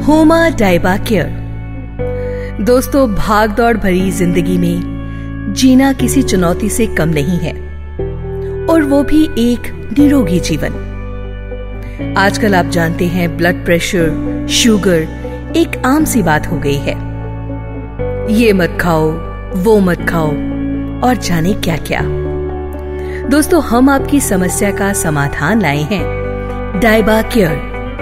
होमा डाइबा केयर। दोस्तों, भाग दौड़ भरी जिंदगी में जीना किसी चुनौती से कम नहीं है, और वो भी एक निरोगी जीवन। आजकल आप जानते हैं, ब्लड प्रेशर, शुगर एक आम सी बात हो गई है। ये मत खाओ, वो मत खाओ और जाने क्या क्या। दोस्तों, हम आपकी समस्या का समाधान लाए हैं डाइबा केयर।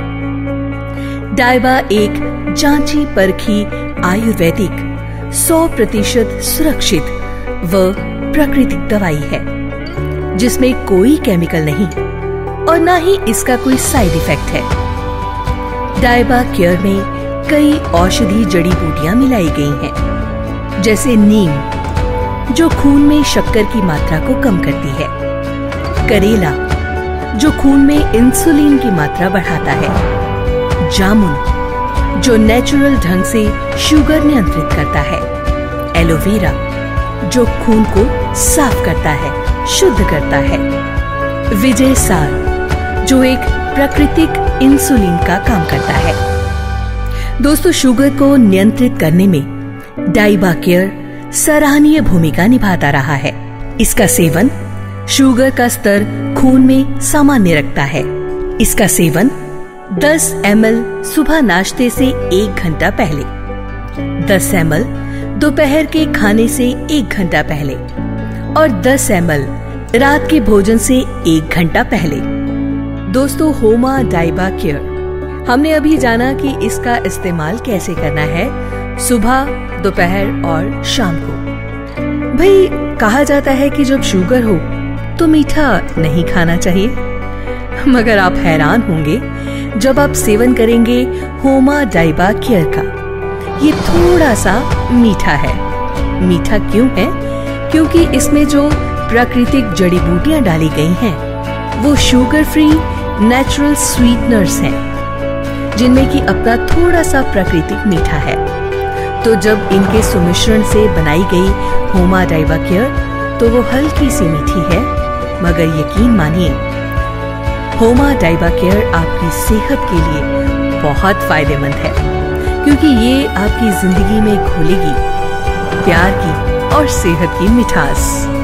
डाइबा एक जांची परखी आयुर्वेदिक 100% सुरक्षित व प्राकृतिक दवाई है, जिसमें कोई केमिकल नहीं और ना ही इसका कोई साइड इफेक्ट है। डाइबा केयर में कई औषधि जड़ी बूटियां मिलाई गई हैं, जैसे नीम जो खून में शक्कर की मात्रा को कम करती है, करेला जो खून में इंसुलिन की मात्रा बढ़ाता है, जामुन जो नेचुरल ढंग से शुगर नियंत्रित करता है, एलोवेरा जो खून को साफ करता है, शुद्ध करता है, विजय सार जो एक प्राकृतिक इंसुलिन का काम करता है। दोस्तों, शुगर को नियंत्रित करने में डाइबा केयर सराहनीय भूमिका निभाता रहा है। इसका सेवन शुगर का स्तर खून में सामान्य रखता है। इसका सेवन 10 ml सुबह नाश्ते से 1 घंटा पहले, 10 ml दोपहर के खाने से 1 घंटा पहले और 10 ml रात के भोजन से 1 घंटा पहले। दोस्तों, होमा डाइबा केयर हमने अभी जाना कि इसका इस्तेमाल कैसे करना है, सुबह, दोपहर और शाम को। भाई, कहा जाता है कि जब शुगर हो तो मीठा नहीं खाना चाहिए, मगर आप हैरान होंगे जब आप सेवन करेंगे होमा डाइबा केयर का। ये थोड़ा सा मीठा है। मीठा क्यों है? क्योंकि इसमें जो प्राकृतिक जड़ी बूटियां डाली गई हैं, वो शुगर फ्री नेचुरल स्वीटनर्स हैं, जिनमें कि अपना थोड़ा सा प्राकृतिक मीठा है। तो जब इनके सुमिश्रण से बनाई गई होमा डाइबा केयर तो वो हल्की सी मीठी है, मगर यकीन मानिए, होमा डाइबा केयर आपकी सेहत के लिए बहुत फायदेमंद है, क्योंकि ये आपकी जिंदगी में घोलेगी प्यार की और सेहत की मिठास।